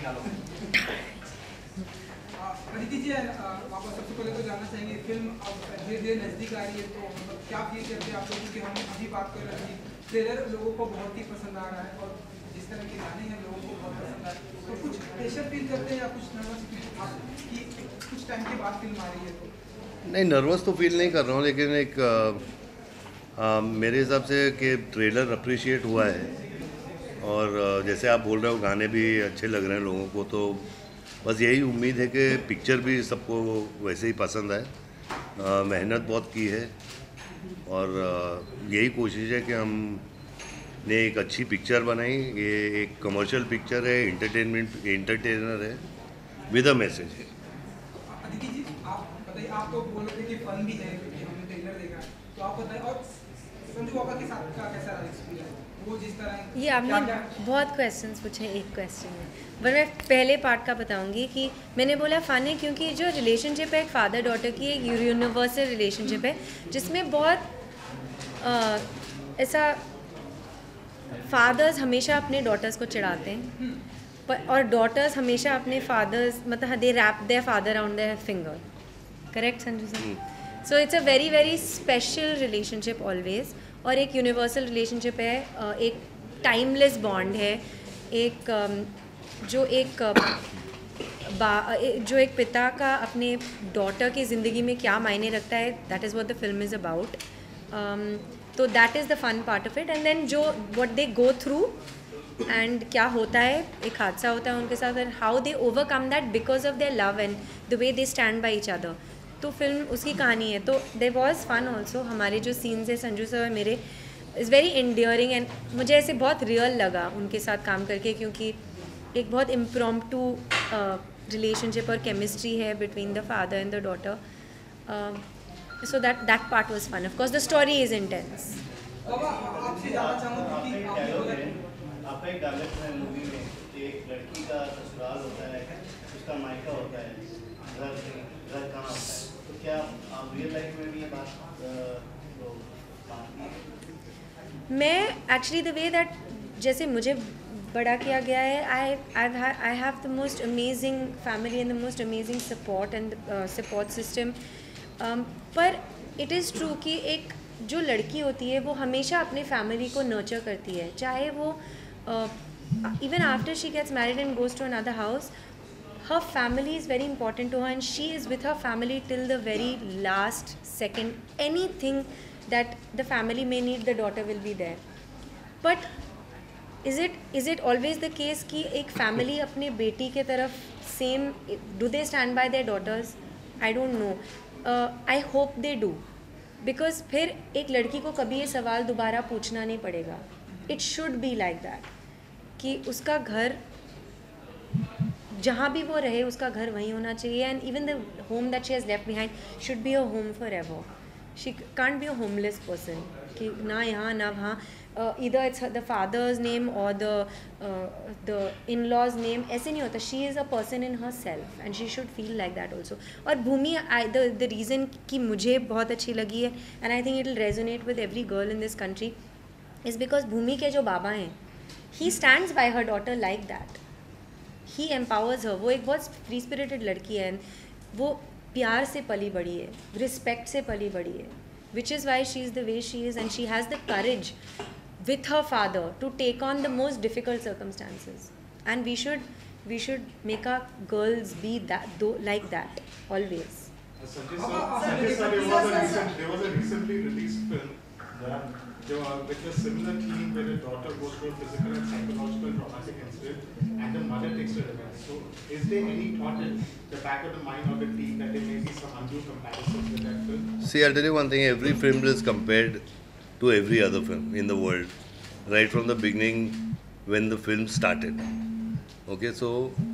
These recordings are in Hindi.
अदिति जी, आप सबसे पहले तो जानना चाहेंगे फिल्म अब धीरे धीरे नज़दीक आ रही है, तो मतलब क्या फील करते हैं आप लोग, क्योंकि हम अभी बात कर रहे हैं ट्रेलर लोगों को बहुत ही पसंद आ रहा है और जिस तरह के गाने हैं लोगों को बहुत पसंद आ रहे हैं, तो कुछ प्रेशर फील करते हैं या कुछ नर्वस कि कुछ टाइम के बाद फिल्म आ रही है? तो नहीं, नर्वस तो फील नहीं कर रहा हूँ, लेकिन एक मेरे हिसाब से कि ट्रेलर अप्रिशिएट हुआ है और जैसे आप बोल रहे हो गाने भी अच्छे लग रहे हैं लोगों को, तो बस यही उम्मीद है कि पिक्चर भी सबको वैसे ही पसंद आए। मेहनत बहुत की है और यही कोशिश है कि हमने एक अच्छी पिक्चर बनाई। ये एक कमर्शियल पिक्चर है, एंटरटेनर है विद अ मैसेज है। अदिति जी, आप बताइए, आप तो बोल रहे थे कि फन भी है क्योंकि हमने ट्रेलर देखा है, तो आप बताइए और संजू पापा के साथ का कैसा रहा एक्सपीरियंस, वो जिस तरह ये आपने बहुत क्वेश्चंस पूछे एक क्वेश्चन में, पर मैं पहले पार्ट का बताऊंगी कि मैंने बोला फ़न है क्योंकि जो रिलेशनशिप है एक फादर डॉटर की एक यूनिवर्सल रिलेशनशिप है, जिसमें बहुत ऐसा फादर्स हमेशा अपने डॉटर्स को चिढ़ाते हैं और डॉटर्स हमेशा अपने फादर्स मतलब they wrap their father around their finger, correct Sanju sir? So it's a very very special relationship always, और एक यूनिवर्सल रिलेशनशिप है, एक टाइमलेस बॉन्ड है, एक जो एक पिता का अपने डॉटर की ज़िंदगी में क्या मायने रखता है, that is what the film is about. तो that is the fun part of it, and then जो what they go through and क्या होता है, एक हादसा होता है उनके साथ, and how they overcome that because of their love and the way they stand by each other. तो फिल्म उसकी कहानी है। तो देयर वाज फन ऑल्सो, हमारे जो सीन्स है संजू सर मेरे इज़ वेरी इंडियरिंग, एंड मुझे ऐसे बहुत रियल लगा उनके साथ काम करके, क्योंकि एक बहुत इम्प्रॉम्प्टू रिलेशनशिप और केमिस्ट्री है between the father and the daughter. So that part was fun. Of course the story is intense. आपसे जानना चाहूँगा कि आपका एक डायलॉग है मूवी में कि एक लड़की का ससुराल होता है, उसका मायका होता है, घर कहाँ होता है, तो क्या आप रियल लाइफ में भी ये बात मैं एक्चुअली द वे दैट जैसे मुझे बड़ा किया गया है, I have the most amazing family and the most amazing support and support system. पर इट इज़ ट्रू कि एक जो लड़की होती है वो हमेशा अपने फैमिली को नर्चर करती है, चाहे वो even after she gets married and goes to another house, her family is very important to her and she is with her family till the very last second. Anything that the family may need, the daughter will be there. But is it always the case कि एक family अपने बेटी के तरफ same, do they stand by their daughters? I don't know. I hope they do, because फिर एक लड़की को कभी ये सवाल दोबारा पूछना नहीं पड़ेगा. It should be like that कि उसका घर जहाँ भी वो रहे उसका घर वहीं होना चाहिए, and even the home that she has left behind should be a home forever. She can't be a homeless person कि ना यहाँ ना वहाँ, इधर इट्स द फादर्स नेम और द इन लॉज नेम, ऐसे नहीं होता. She is a person in herself and she should feel like that also. और भूमि द रीज़न कि मुझे बहुत अच्छी लगी है and I think it will resonate with every girl in this country is because Bhumi के जो बाबा हैं, he stands by her daughter like that. He empowers her. वो एक बहुत फ्री स्पिरिटेड लड़की है, वो प्यार से पली बड़ी है, रिस्पेक्ट से पली बड़ी है, which is why she is the way she is, and she has the courage with her father to take on the most difficult circumstances, and we should make our girls be that like that always. Sanjay sir, there was a recently released film with a similar theme where a daughter goes through a physical and psychological traumatic incident and the mother takes her revenge. So is there any thought in the back of the mind of the team that there may be some undue comparisons with that film? See, I'll tell you one thing, every film is compared to every other film in the world, right from the beginning when the film started. Okay, so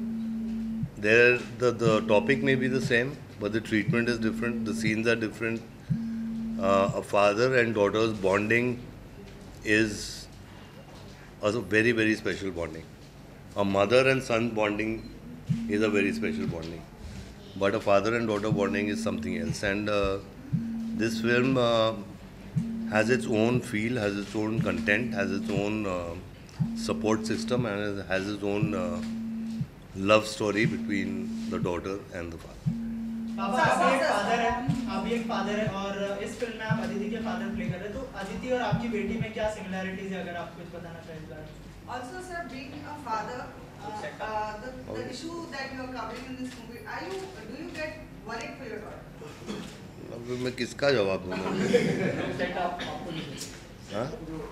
the topic may be the same, but the treatment is different, the scenes are different. A father and daughter's bonding is also very, very special bonding. A mother and son bonding is a very special bonding, but a father and daughter bonding is something else. And this film has its own feel, has its own content, has its own support system, and has its own love story between the daughter and the father. पापा आप एक फादर है, आप भी एक फादर है और इस फिल्म में आप अदिति के फादर प्ले कर रहे हैं, तो अदिति और आपकी बेटी में क्या सिमिलरिटीज है, अगर आप कुछ बताना चाहें इस बारे में? Also, sir, being a father, the issue that you are covering in this movie, do you get worried for your daughter? अब मैं किसका जवाब दूँगा? हाँ?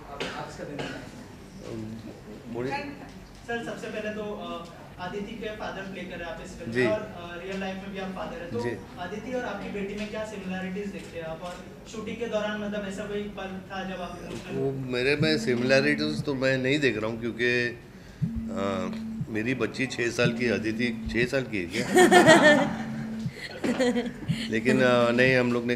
बोलिए। सर सबसे पहले तो अदिति के फादर प्ले कर रहे हैं आप इस फिल्म जी। में और रियल लाइफ में भी आप फादर है, तो जी। अदिति और आपकी बेटी में क्या सिमिलरिटीज देखते हैं आप, और शूटिंग के दौरान मतलब ऐसा कोई पल था जब आप वो मेरे में सिमिलरिटीज तो मैं नहीं देख रहा हूँ, क्योंकि मेरी बच्ची 6 साल की, अदिति 6 साल की है क्या? लेकिन नहीं, हम लोग ने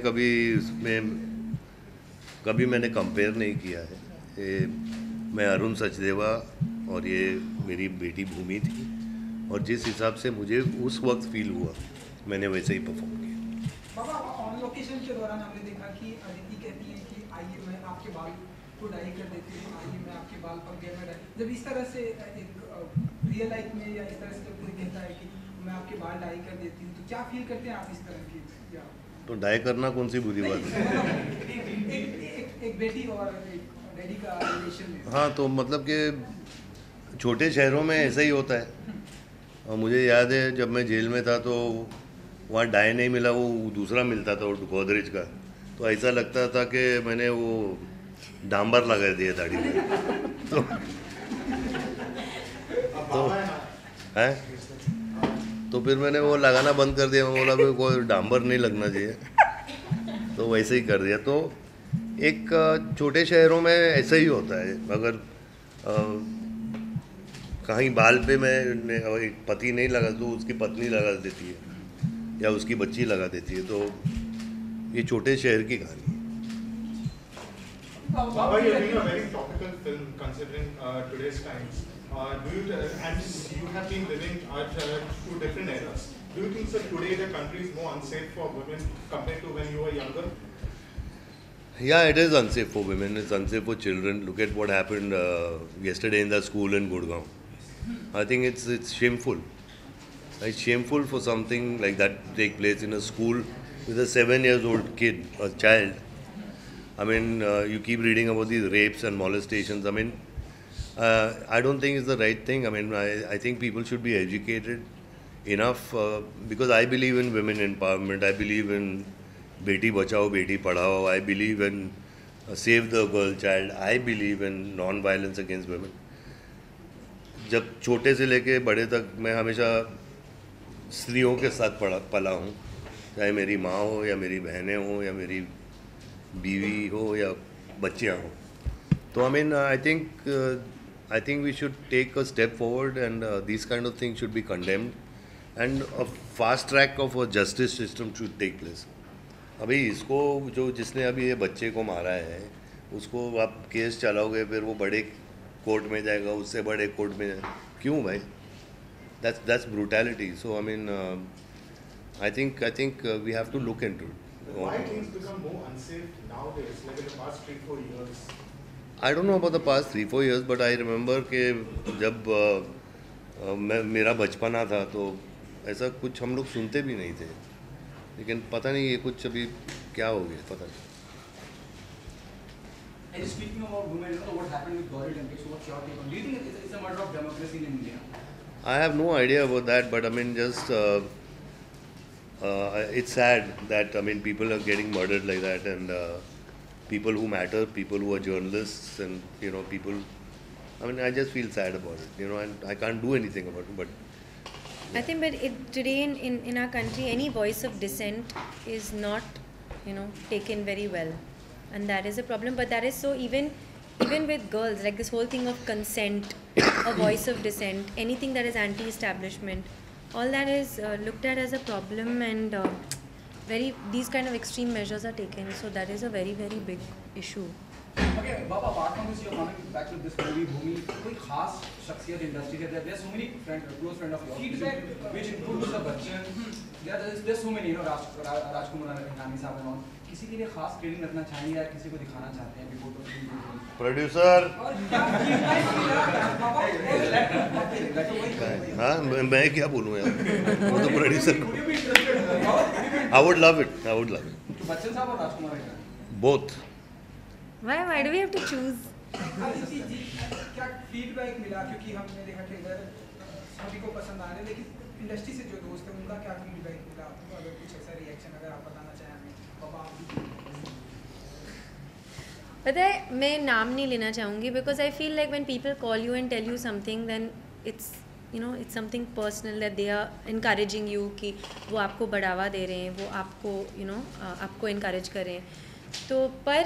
कभी मैंने कंपेयर नहीं किया है। मैं अरुण सचदेवा और ये मेरी बेटी भूमि थी, और जिस हिसाब से मुझे उस वक्त फील हुआ मैंने वैसे ही परफॉर्म किया। बाबा ऑन लोकेशन के दौरान हमने देखा कि अदिति कहती है कि आइए मैं आपके बाल को डाई कर देती हूँ, आइए मैं आपके बाल पग में डाई। जब इस तरह से एक रियल लाइफ में या इस तरह से जब कोई कहता है कि मैं आपके बाल डाई कर देती हूँ, तो क्या फील करते हैं आप इस तरह की? तो डाई करना कौन सी बुरी बात है? एक बेटी और एक डैडी का रिलेशन में। हाँ, तो मतलब कि छोटे शहरों में ऐसा ही होता है। और मुझे याद है जब मैं जेल में था तो वहाँ डाई नहीं मिला, वो दूसरा मिलता था, वो गोदरेज का। तो ऐसा लगता था कि मैंने वो डांबर लगा दिया दाढ़ी में। है तो फिर मैंने वो लगाना बंद कर दिया। मैं बोला भाई कोई डांबर नहीं लगना चाहिए, तो वैसे ही कर दिया। तो एक छोटे शहरों में ऐसा ही होता है। अगर कहीं बाल पे मैं एक पति नहीं लगा तो उसकी पत्नी लगा देती है या उसकी बच्ची लगा देती है। तो ये छोटे शहर की कहानी है। Baba, you're doing a very topical film considering today's times. And you have been living at 2 different eras. Do you think that today the country is more unsafe for women compared to when you were younger? Yeah, it is unsafe for women. It's unsafe for children. Look at what happened yesterday in the school in Gurgaon. I think it's shameful. It's shameful for something like that to take place in a school with a 7-year-old kid, a child. I mean, you keep reading about these rapes and molestations. I mean, I don't think it's the right thing. I mean, I think people should be educated enough because I believe in women empowerment. I believe in Beti Bachao, Beti Padhao. I believe in save the girl child. I believe in non-violence against women. जब छोटे से लेके बड़े तक मैं हमेशा स्त्रियों के साथ पला हूँ, चाहे मेरी माँ हो या मेरी बहनें हो या मेरी बीवी हो या बच्चियाँ हो. तो I think we should take a step forward and these kind of things should be condemned and a fast track of a justice system should take place. अभी इसको जिसने अभी ये बच्चे को मारा है उसको आप केस चलाओगे, फिर वो बड़े कोर्ट में जाएगा, उससे बड़े कोर्ट में जाएगा. क्यों भाई? That's brutality. So I think we have to look into it. Why things become more unsafe nowadays, like in the past 3-4 years? I don't know about the past 3-4 years, but I remember कि जब मेरा बचपना था तो ऐसा कुछ हम लोग सुनते भी नहीं थे, लेकिन पता नहीं ये कुछ अभी क्या हो गया, पता नहीं. And speaking about women, what happened with Gauri Lankesh? What's your take on? Do you think it's a matter of democracy in India? I have no idea about that, but I mean just it's sad that people are getting murdered like that, and people who matter, people who are journalists, and people. I just feel sad about it, and I can't do anything about it. But I think, but today in our country, any voice of dissent is not, taken very well, and that is a problem. But that is so even with girls, like this whole thing of consent, a voice of dissent, anything that is anti-establishment, all that is looked at as a problem, and these kind of extreme measures are taken. So that is a very, very big issue. Okay, Baba, apart from this, you're coming back to this movie, Bhumi. कोई खास शख्सियत इंडस्ट्री के there are so many close friends of yours, which includes Mr. Bachchan, there's so many, you know, राजकुमार रानी साहब and all. किसी के लिए खास ट्रेनिंग रखना चाहेंगे या किसी को दिखाना चाहते हैं before to प्रोड्यूसर और क्या feedback मिला बाबा? हाँ मैं क्या बोलूँ यार, वो तो producer I would love it Bachchan साहब और Rajkumar Rani both. Why do we have to choose? Aditi ji क्या फीडबैक मिला, क्योंकि हमने देखा ट्रेलर सभी को पसंद आ रहे हैं, लेकिन इंडस्ट्री से जो दोस्त हैं उनका क्या फीडबैक मिला आपको? अगर कुछ ऐसा रिएक्शन अगर आप बताना चाहें हमें बाबा. पता है मैं नाम नहीं लेना चाहूँगी because I feel like when people call you and tell you something then it's it's something personal that they are encouraging you कि वो आपको बढ़ावा दे रहे हैं, वो आपको आपको इनकरेज करें. तो पर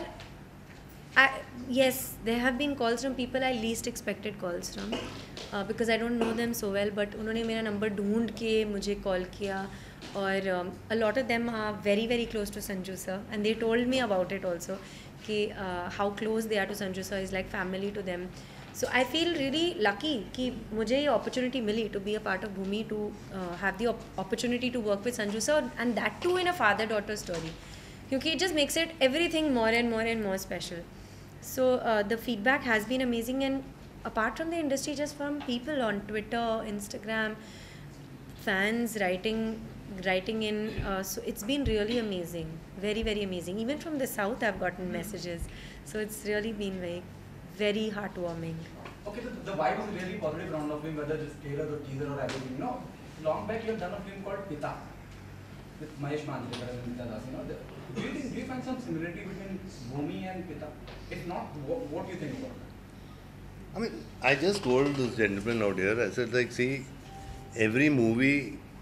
yes, there have been calls from people I least expected calls from because I don't know them so well, but उन्होंने मेरा नंबर ढूंढ के मुझे कॉल किया और a lot of them are very very close to Sanju sir and they told me about it also कि how close they are to Sanju sir is like family to them. So I feel really lucky कि मुझे ये opportunity milli to be a part of Bhumi, to have the opportunity to work with Sanju sir and that too in a father-daughter story, क्योंकि it just makes it everything more and more special. So the feedback has been amazing, and apart from the industry, just from people on Twitter, Instagram, fans writing in, so it's been really amazing, very very amazing. Even from the south I've gotten messages, so it's really been very heartwarming. Okay, so the vibe is really positive around the film, whether it's trailer or teaser or everything. Long back you have done a film called Pita with Mahesh Manjrekar and Mita Das. Do you find some similarity between Bhumi and Pita? If not, what do you think about that? I mean, I just told this gentleman out here, I said like, see, every movie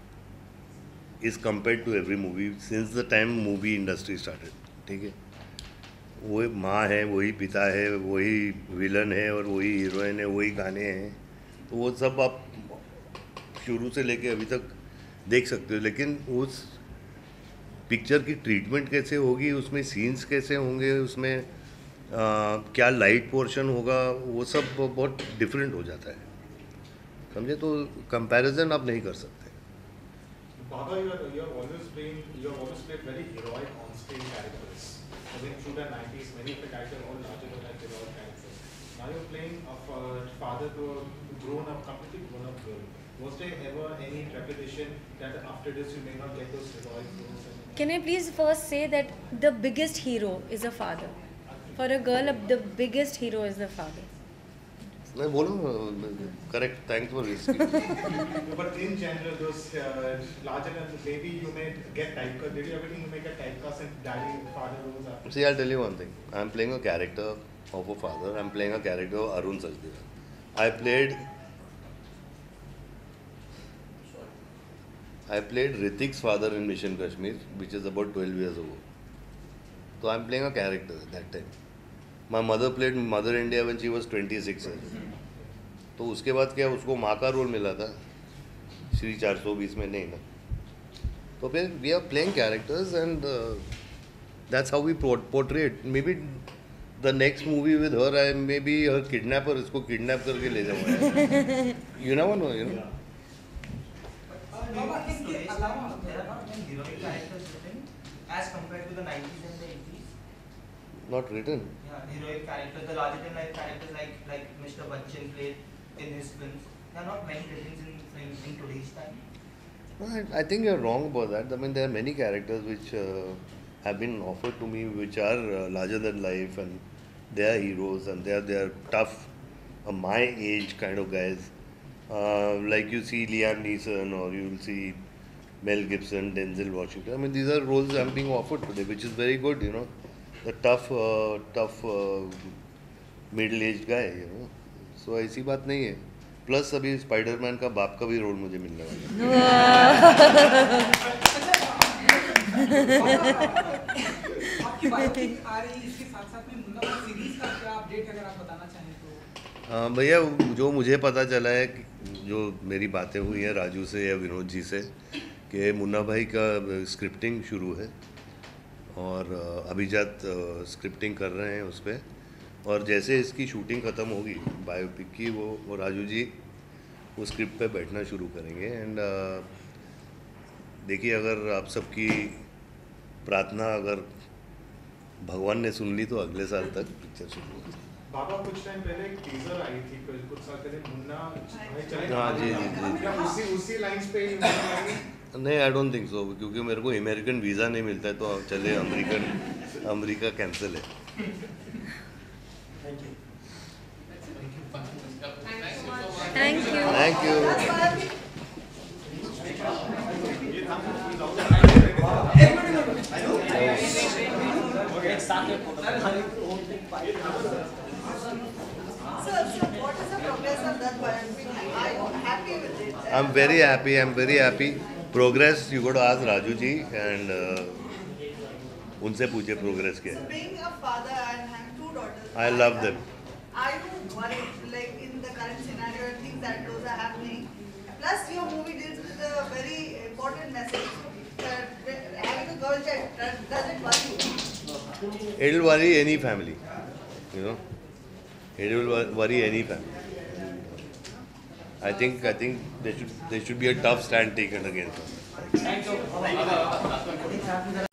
is compared to every movie since the time movie industry started. ठीक है, वही माँ है, वही पिता है, वही विलन है और वही हीरोइन है, वही गाने हैं, तो वो सब आप शुरू से लेके अभी तक देख सकते हो. लेकिन उस पिक्चर की ट्रीटमेंट कैसे होगी, उसमें सीन्स कैसे होंगे, उसमें क्या लाइट पोर्शन होगा, वो सब बहुत डिफरेंट हो जाता है, समझे. तो कंपैरिजन आप नहीं कर सकते. Baba, you have always played very heroic on-screen characters. I think through the 90s, many of the characters are all larger than life heroic characters. Now you're playing a father to a completely grown-up girl. Was there ever any trepidation that after this you may not get those heroic roles? Can I please first say that the biggest hero is a father. For a girl, the biggest hero is the father. मैं बोलूँ correct, thanks for risking. But in general, those larger than maybe you may get typecast. Did you ever think you may get typecast and daddy father roles after? See, I'll tell you one thing. I'm playing a character of a father. I'm playing a character of Arun Sachdeva. I played Ritik's father in Mission Kashmir, which is about 12 years ago. So I'm playing a character at that time. My mother played Mother India when she was 26 years. तो उसके बाद क्या, उसको माँ का रोल मिला था श्री 420 में, नहीं ना. तो फिर we are playing characters and that's how we portray it. Maybe the next movie with her, I may be her kidnapper, इसको kidnap करके ले जाऊँगा. You never know, you know. बाबा इसके अलावा heroic characters written as compared to the 90s and the 80s. Not written. Yeah, heroic characters, the larger than life characters like Mr. Bachchan played in his films. There are not many written in today's time. No, I think you're wrong about that. I mean, there are many characters which have been offered to me which are larger than life, and they are heroes and they are tough, my age kind of guys. Like you see Liam Neeson, or you will see Mel Gibson, Denzel Washington. I mean, these are roles I'm being offered today, which is very good, you know. The tough middle-aged guy, you know. So ऐसी बात नहीं है. प्लस अभी स्पाइडरमैन का बाप का भी रोल मुझे मिलने वाला है. आपकी बायोपिक आ रही है, इसके साथ साथ में मुन्ना भाई सीरीज का क्या अपडेट अगर आप बताना चाहें तो. भैया, जो मुझे पता चला है, जो मेरी बातें हुई हैं राजू से या विनोद जी से, कि मुन्ना भाई का स्क्रिप्टिंग शुरू है और अभिजात स्क्रिप्टिंग कर रहे हैं उस पर. और जैसे इसकी शूटिंग ख़त्म होगी बायोपिक की, वो राजू जी वो स्क्रिप्ट पे बैठना शुरू करेंगे. एंड देखिए, अगर आप सबकी प्रार्थना अगर भगवान ने सुन ली तो अगले साल तक पिक्चर शुरू हो जाए। बाबा कुछ टाइम पहले एक टीजर आई थी, कुछ साल पहले, मुन्ना भाई चले। हाँ जी जी जी। क्या उसी लाइंस पे ही नहीं, आई डोंट थिंक सो, क्योंकि मेरे को अमेरिकन वीज़ा नहीं मिलता है, तो चले अमेरिका कैंसिल है। Thank you. Thank you. So what is the progress of that biopic? Are you happy with it? I am very happy. Progress you go to ask Raju ji and उनसे पूछे प्रोग्रेस क्या So है। being a father and having 2 daughters, I love them. Are you worried, like in the current scenario and things that those are happening? Plus, your movie deals with a very important message. Having a girl child, does it worry you? It will worry any family, you know. It will worry any family. I think there should be a tough stand taken against them. Thank you.